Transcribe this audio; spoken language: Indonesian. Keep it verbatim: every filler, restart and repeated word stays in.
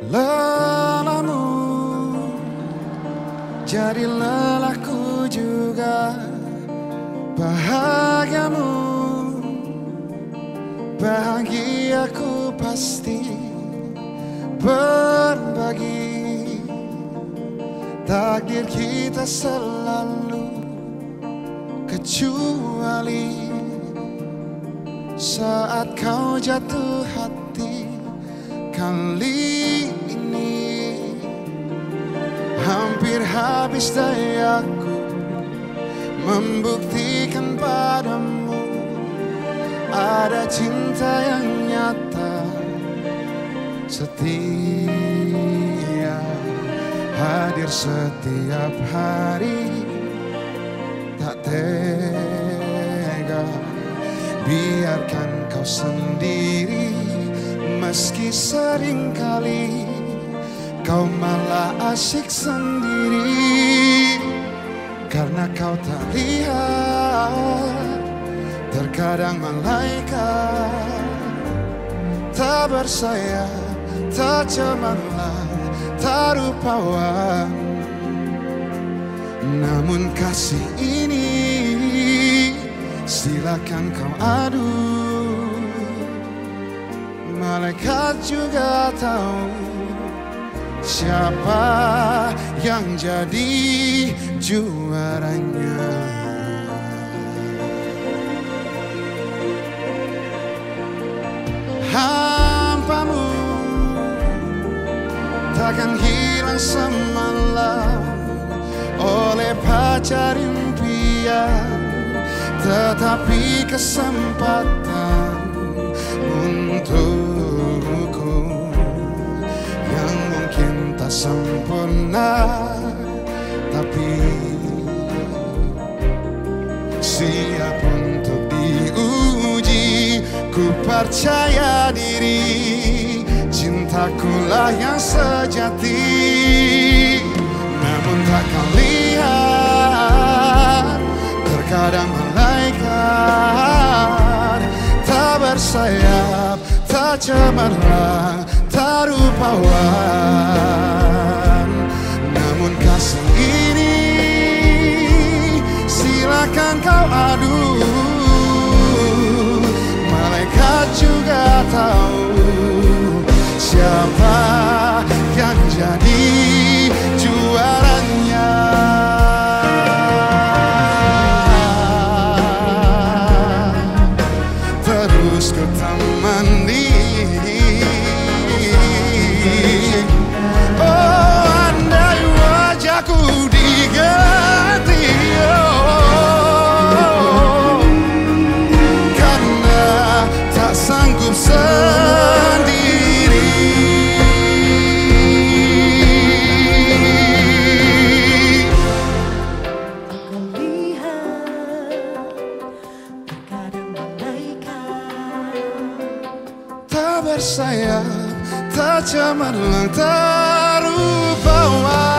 Lelahmu jadi lelahku juga, bahagiamu bahagiaku pasti berbagi. Takdir kita selalu kecuali saat kau jatuh hati. Kali ini hampir habis dayaku membuktikan padamu ada cinta yang nyata, setia, hadir setiap hari. Tak tega biarkan kau sendiri, meski seringkali kau malah asyik sendiri. Karena kau tak lihat, terkadang malaikat tak bersayap, tak cemerlang, tak rupawan. Namun kasih ini silakan kau adu. Malaikat juga tahu siapa yang jadi juaranya. Hampamu takkan hilang semalam oleh pacar impian, tetapi kesempatan untukku yang mungkin tak sempurna, tapi siap untuk diuji. Ku percaya diri, cintakulah yang sejati. Namun takkan lihat, terkadang malaikat tak bersayap, tak cemerlang, tak rupawan. Namun kasih ini silakan kau adu. Malaikat juga tahu siapa yang jadi juaranya. Terus ku temani. Oh, andai wajahku diganti, oh, karena tak sanggup sendiri. Tak bersayap, tak cemerlang, tak rupawan.